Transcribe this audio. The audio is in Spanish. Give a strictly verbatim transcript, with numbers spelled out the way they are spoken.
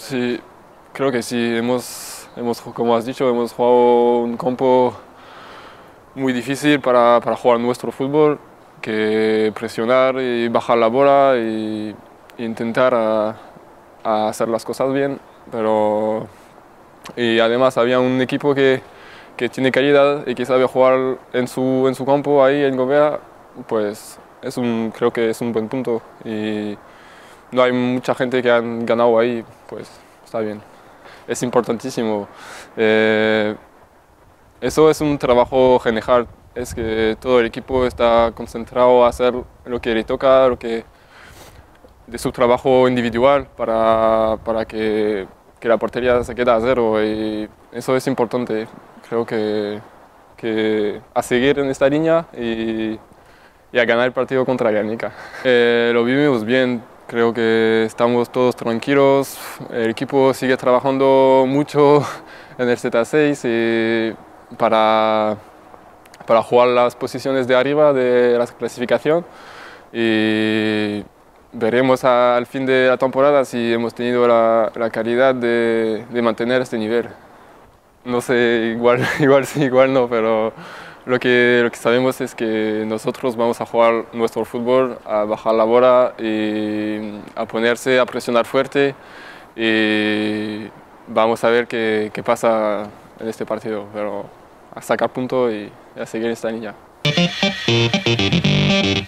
Sí, creo que sí. Hemos, hemos, como has dicho, hemos jugado un campo muy difícil para, para jugar nuestro fútbol, que presionar y bajar la bola y, e intentar a, a hacer las cosas bien. Pero y además había un equipo que, que tiene calidad y que sabe jugar en su, en su campo ahí en Gobea, pues es un, creo que es un buen punto. Y no hay mucha gente que han ganado ahí, pues está bien. Es importantísimo. Eh, eso es un trabajo general, es que todo el equipo está concentrado a hacer lo que le toca, lo que, de su trabajo individual para, para que, que la portería se quede a cero y eso es importante. Creo que, que a seguir en esta línea y, y a ganar el partido contra Guernica. Eh, lo vivimos bien. Creo que estamos todos tranquilos, el equipo sigue trabajando mucho en el Z seis y para, para jugar las posiciones de arriba de la clasificación y veremos a, al fin de la temporada si hemos tenido la, la calidad de, de mantener este nivel. No sé, igual, igual sí, igual no, pero lo que, lo que sabemos es que nosotros vamos a jugar nuestro fútbol, a bajar la bola y a ponerse, a presionar fuerte y vamos a ver qué, qué pasa en este partido, pero a sacar punto y a seguir esta línea.